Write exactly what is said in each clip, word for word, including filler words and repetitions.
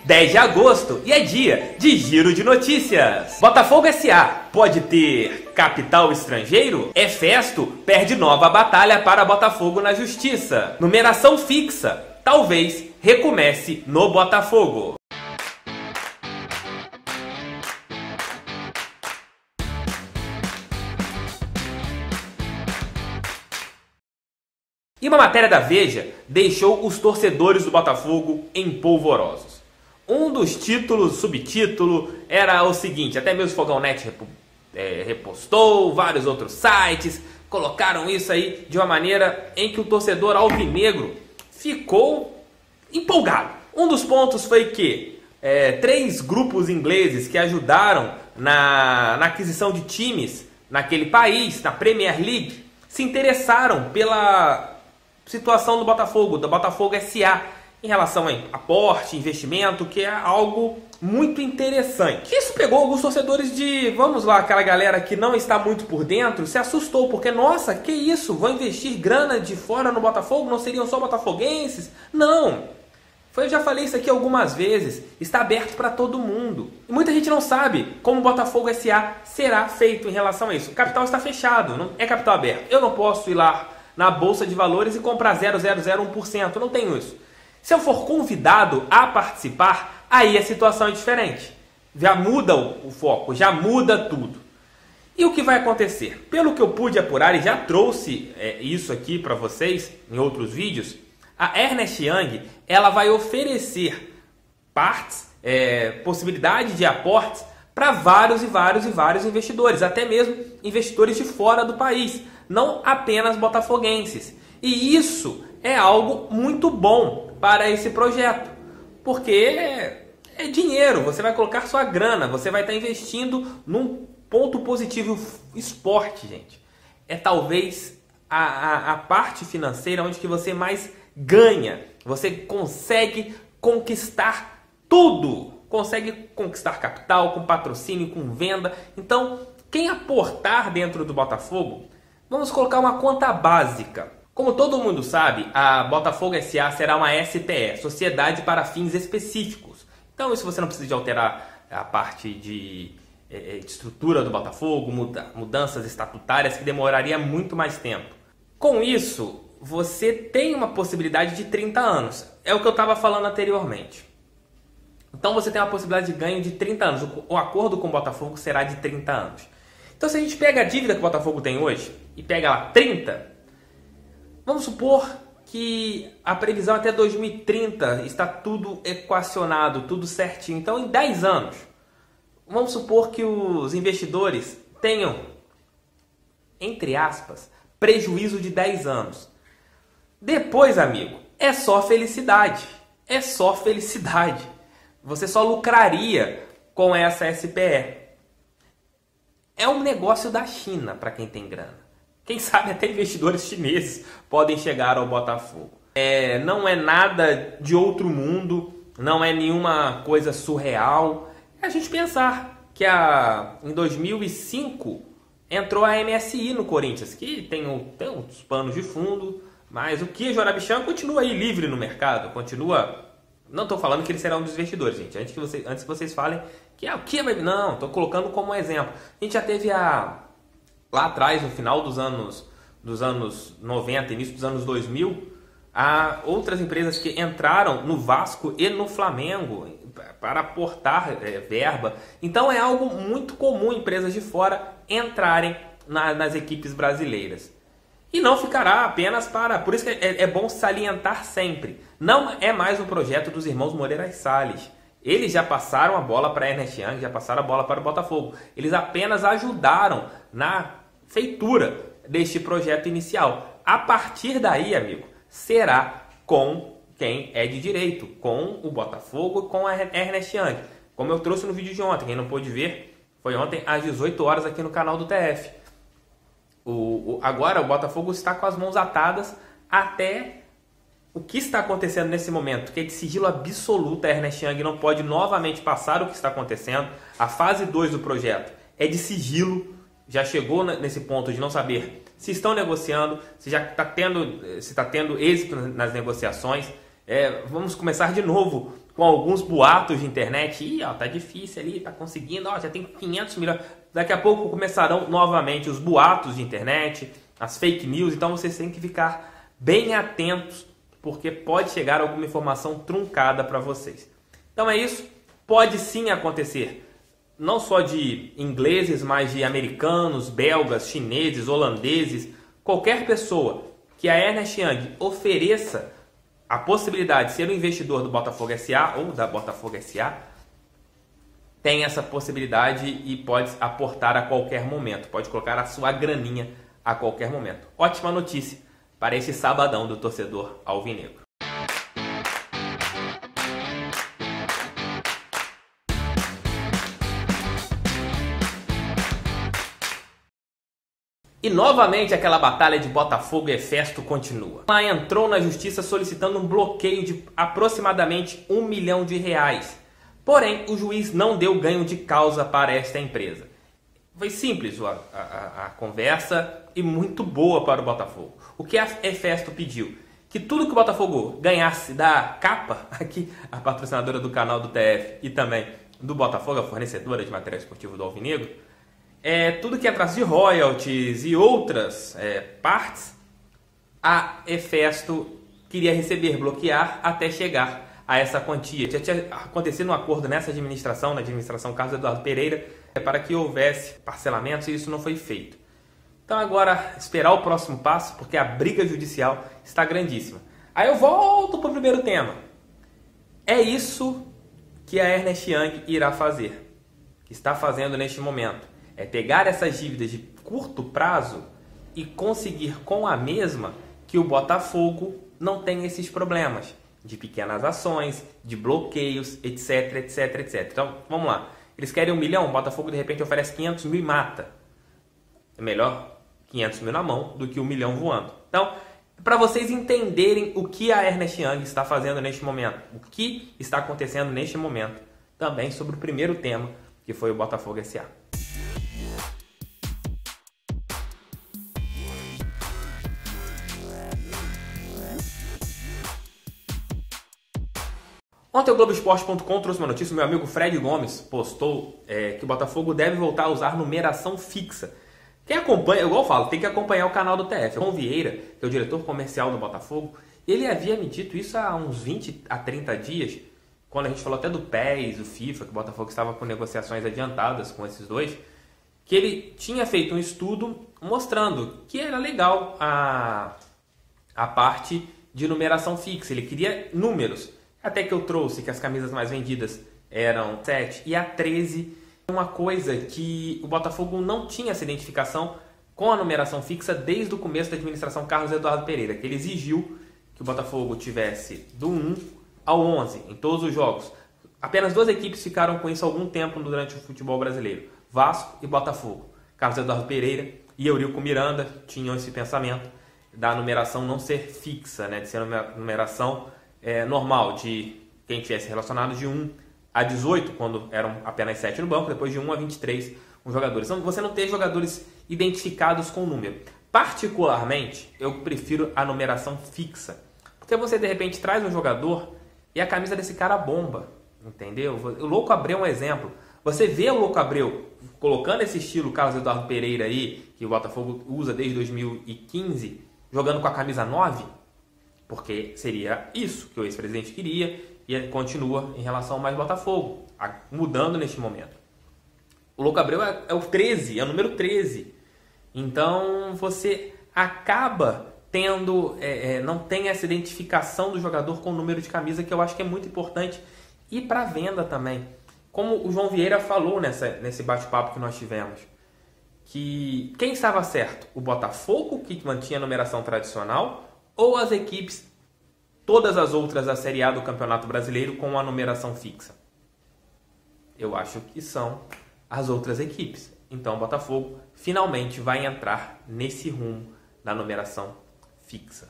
dez de agosto e é dia de Giro de Notícias. Botafogo S A pode ter capital estrangeiro? Hefesto perde nova batalha para Botafogo na justiça. Numeração fixa talvez recomece no Botafogo. E uma matéria da Veja deixou os torcedores do Botafogo empolvorosos. Um dos títulos, subtítulo, era o seguinte, até mesmo o Fogão Net repo, é, repostou, vários outros sites colocaram isso aí de uma maneira em que o torcedor alvinegro ficou empolgado. Um dos pontos foi que é, três grupos ingleses que ajudaram na, na aquisição de times naquele país, na Premier League, se interessaram pela situação do Botafogo, do Botafogo S A, em relação a aporte, investimento, que é algo muito interessante. Isso pegou alguns torcedores de, vamos lá, aquela galera que não está muito por dentro, se assustou, porque, nossa, que isso, vão investir grana de fora no Botafogo, não seriam só botafoguenses? Não! Foi, eu já falei isso aqui algumas vezes, está aberto para todo mundo. E muita gente não sabe como o Botafogo S A será feito em relação a isso. O capital está fechado, não é capital aberto. Eu não posso ir lá na Bolsa de Valores e comprar zero vírgula zero zero um por cento. Não tenho isso. Se eu for convidado a participar, aí a situação é diferente. Já muda o foco, já muda tudo. E o que vai acontecer? Pelo que eu pude apurar e já trouxe é, isso aqui para vocês em outros vídeos, a Ernst Young ela vai oferecer partes, é, possibilidade de aportes para vários e vários e vários investidores, até mesmo investidores de fora do país, não apenas botafoguenses. E isso é algo muito bom para esse projeto, porque é, é dinheiro, você vai colocar sua grana, você vai estar investindo num ponto positivo. Esporte, gente, é talvez a, a, a parte financeira onde que você mais ganha, você consegue conquistar tudo, consegue conquistar capital, com patrocínio, com venda. Então, quem aportar dentro do Botafogo, vamos colocar uma conta básica. Como todo mundo sabe, a Botafogo S A será uma S P E, Sociedade para Fins Específicos. Então, isso você não precisa de alterar a parte de, de estrutura do Botafogo, muda, mudanças estatutárias que demoraria muito mais tempo. Com isso, você tem uma possibilidade de trinta anos. É o que eu estava falando anteriormente. Então, você tem uma possibilidade de ganho de trinta anos. O acordo com o Botafogo será de trinta anos. Então, se a gente pega a dívida que o Botafogo tem hoje e pega lá trinta, vamos supor que a previsão até dois mil e trinta está tudo equacionado, tudo certinho. Então, em dez anos, vamos supor que os investidores tenham, entre aspas, prejuízo de dez anos. Depois, amigo, é só felicidade. É só felicidade. Você só lucraria com essa S P E. É um negócio da China para quem tem grana. Quem sabe até investidores chineses podem chegar ao Botafogo. É, não é nada de outro mundo, não é nenhuma coisa surreal. É a gente pensar que a, em dois mil e cinco entrou a M S I no Corinthians, que tem, um, tem uns panos de fundo, mas o Kia Jorabichão continua aí livre no mercado, continua... Não estou falando que ele será um dos investidores, gente. Antes que, você, antes que vocês falem que ah, o Kia vai... Não, estou colocando como exemplo. A gente já teve a... Lá atrás, no final dos anos, dos anos noventa, início dos anos dois mil, há outras empresas que entraram no Vasco e no Flamengo para aportar é, verba. Então é algo muito comum empresas de fora entrarem na, nas equipes brasileiras. E não ficará apenas para... Por isso que é, é bom salientar sempre. Não é mais um projeto dos irmãos Moreira Salles. Eles já passaram a bola para a Ernst Young, já passaram a bola para o Botafogo. Eles apenas ajudaram na feitura deste projeto inicial. A partir daí, amigo, será com quem é de direito, com o Botafogo e com a Ernst Young. Como eu trouxe no vídeo de ontem, quem não pôde ver, foi ontem às dezoito horas aqui no canal do T F. O, o, agora o Botafogo está com as mãos atadas até o que está acontecendo nesse momento, que é de sigilo absoluto. A Ernst Young não pode novamente passar o que está acontecendo. A fase dois do projeto é de sigilo, já chegou nesse ponto de não saber se estão negociando, se já está tendo, se está tendo êxito nas negociações. É, vamos começar de novo com alguns boatos de internet. Ih, ó, tá difícil ali, tá conseguindo, ó, já tem quinhentos milhões. Daqui a pouco começarão novamente os boatos de internet, as fake news, então vocês têm que ficar bem atentos, porque pode chegar alguma informação truncada para vocês. Então é isso, pode sim acontecer, não só de ingleses, mas de americanos, belgas, chineses, holandeses, qualquer pessoa que a Ernest Young ofereça a possibilidade de ser um investidor do Botafogo S A ou da Botafogo S A, tem essa possibilidade e pode aportar a qualquer momento, pode colocar a sua graninha a qualquer momento. Ótima notícia para esse sabadão do torcedor alvinegro. E novamente aquela batalha de Botafogo e Hefesto continua. Ela entrou na justiça solicitando um bloqueio de aproximadamente um milhão de reais. Porém, o juiz não deu ganho de causa para esta empresa. Foi simples a, a, a conversa e muito boa para o Botafogo. O que a Hefesto pediu? Que tudo que o Botafogo ganhasse da Capa, aqui a patrocinadora do canal do T F e também do Botafogo, a fornecedora de material esportivo do Alvinegro, é, tudo que entrasse de royalties e outras é, partes, a Hefesto queria receber, bloquear até chegar a essa quantia. Já tinha acontecido um acordo nessa administração, na administração Carlos Eduardo Pereira, para que houvesse parcelamentos e isso não foi feito. Então agora esperar o próximo passo, porque a briga judicial está grandíssima. Aí eu volto para o primeiro tema. É isso que a Ernest Young irá fazer, que está fazendo neste momento. É pegar essas dívidas de curto prazo e conseguir com a mesma que o Botafogo não tenha esses problemas de pequenas ações, de bloqueios, etc, etc, etcétera. Então, vamos lá. Eles querem um milhão, o Botafogo de repente oferece quinhentos mil e mata. É melhor quinhentos mil na mão do que um milhão voando. Então, para vocês entenderem o que a Ernest Young está fazendo neste momento, o que está acontecendo neste momento, também sobre o primeiro tema, que foi o Botafogo S A. Ontem o Globoesporte ponto com trouxe uma notícia, o meu amigo Fred Gomes postou é, que o Botafogo deve voltar a usar numeração fixa. Quem acompanha, igual eu falo, tem que acompanhar o canal do T F. O João Vieira, que é o diretor comercial do Botafogo, ele havia me dito isso há uns vinte a trinta dias, quando a gente falou até do P E S, do FIFA, que o Botafogo estava com negociações adiantadas com esses dois, que ele tinha feito um estudo mostrando que era legal a, a parte de numeração fixa, ele queria números. Até que eu trouxe que as camisas mais vendidas eram sete e a treze, uma coisa que o Botafogo não tinha essa identificação com a numeração fixa desde o começo da administração Carlos Eduardo Pereira, que ele exigiu que o Botafogo tivesse do um ao onze em todos os jogos. Apenas duas equipes ficaram com isso há algum tempo durante o futebol brasileiro, Vasco e Botafogo. Carlos Eduardo Pereira e Eurico Miranda tinham esse pensamento da numeração não ser fixa, né, de ser uma numeração É, normal, de quem tivesse relacionado de um a dezoito, quando eram apenas sete no banco, depois de um a vinte e três os jogadores. Então, você não ter jogadores identificados com o número. Particularmente, eu prefiro a numeração fixa. Porque você, de repente, traz um jogador e a camisa desse cara bomba, entendeu? O Louco Abreu é um exemplo. Você vê o Louco Abreu colocando esse estilo Carlos Eduardo Pereira aí, que o Botafogo usa desde dois mil e quinze, jogando com a camisa nove, porque seria isso que o ex-presidente queria e continua em relação ao mais Botafogo, mudando neste momento. O Louco Abreu é, é o treze, é o número treze. Então você acaba tendo, é, é, não tem essa identificação do jogador com o número de camisa, que eu acho que é muito importante. E para venda também. Como o João Vieira falou nessa, nesse bate-papo que nós tivemos, que quem estava certo? O Botafogo, que mantinha a numeração tradicional, ou as equipes, todas as outras da Série A do Campeonato Brasileiro com a numeração fixa? Eu acho que são as outras equipes. Então o Botafogo finalmente vai entrar nesse rumo da numeração fixa.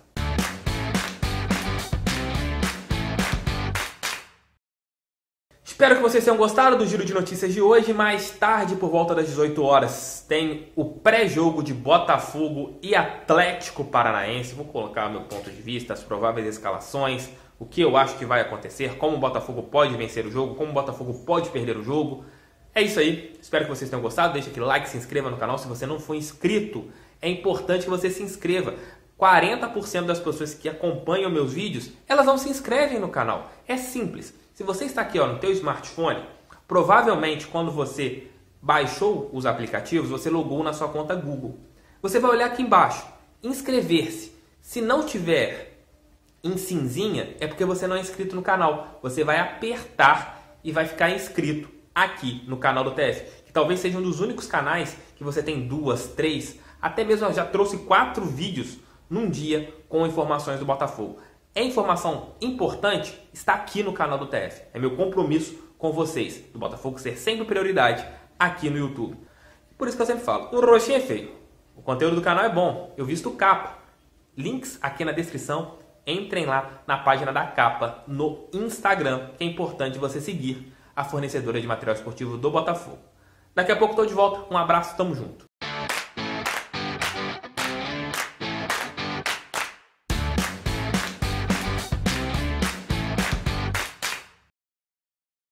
Espero que vocês tenham gostado do giro de notícias de hoje. Mais tarde, por volta das dezoito horas, tem o pré-jogo de Botafogo e Atlético Paranaense. Vou colocar meu ponto de vista, as prováveis escalações, o que eu acho que vai acontecer, como o Botafogo pode vencer o jogo, como o Botafogo pode perder o jogo. É isso aí, espero que vocês tenham gostado, deixa aquele like, se inscreva no canal se você não for inscrito. É importante que você se inscreva. quarenta por cento das pessoas que acompanham meus vídeos, elas não se inscrevem no canal. É simples. Se você está aqui ó, no teu smartphone, provavelmente quando você baixou os aplicativos, você logou na sua conta Google. Você vai olhar aqui embaixo, inscrever-se. Se não tiver em cinzinha, é porque você não é inscrito no canal. Você vai apertar e vai ficar inscrito aqui no canal do T F. Que talvez seja um dos únicos canais que você tem duas, três, até mesmo eu já trouxe quatro vídeos num dia com informações do Botafogo. É informação importante, está aqui no canal do T F. É meu compromisso com vocês, do Botafogo ser sempre prioridade aqui no YouTube. Por isso que eu sempre falo, o roxinho é feio. O conteúdo do canal é bom, eu visto capa. Links aqui na descrição, entrem lá na página da capa no Instagram, que é importante você seguir a fornecedora de material esportivo do Botafogo. Daqui a pouco estou de volta, um abraço, tamo junto.